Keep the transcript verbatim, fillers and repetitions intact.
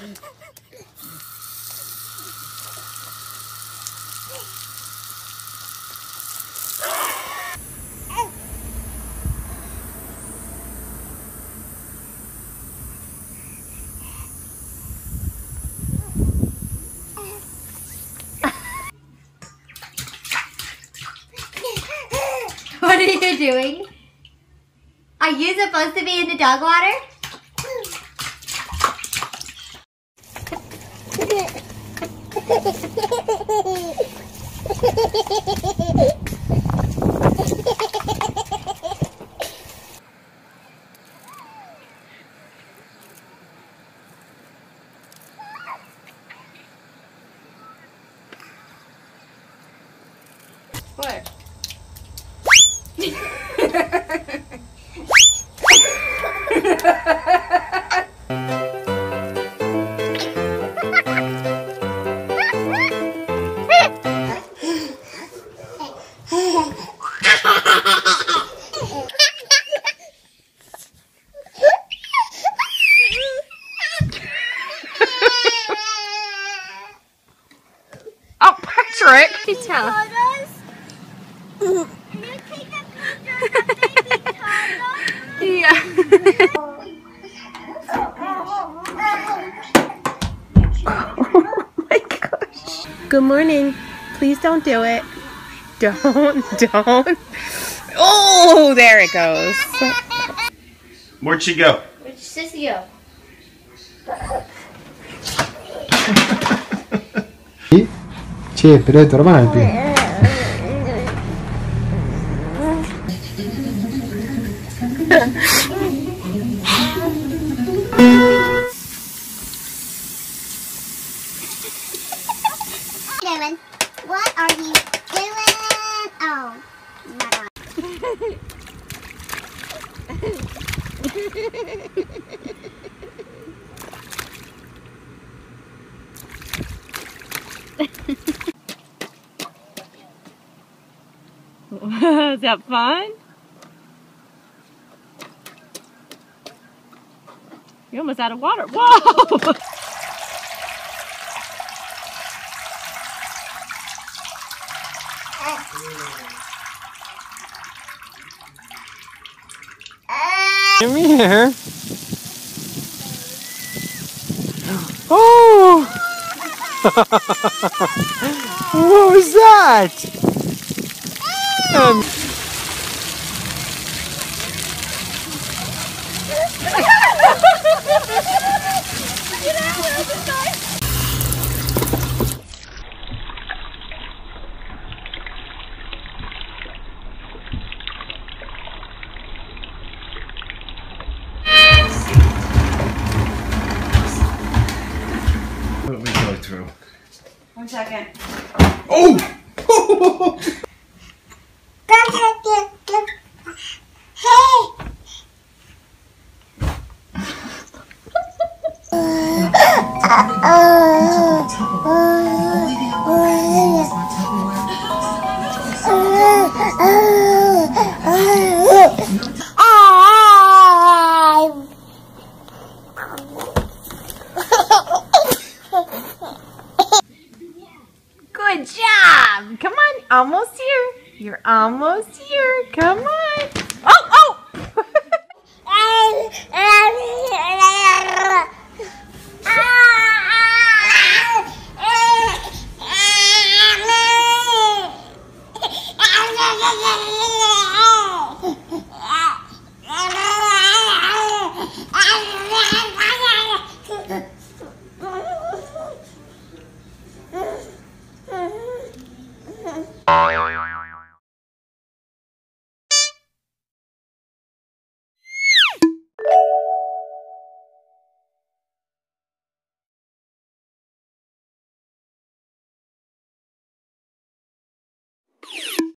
What are you doing? Are you supposed to be in the dog water? What? Oh, Patrick! You tell. Can you take a picture of baby Tana? Yeah. Oh my gosh. Good morning. Please don't do it. Don't, don't. Oh, there it goes. Where'd she go? Where'd Sissy go? Sì, però ormai. Doing? What are you doing? Oh my god. Is that fun? You're almost out of water. Whoa! Come here. Oh! What was that? Um. What we go through? One second. Oh! Good job. Come on, almost here. You're almost here. Come on. Oh, oh!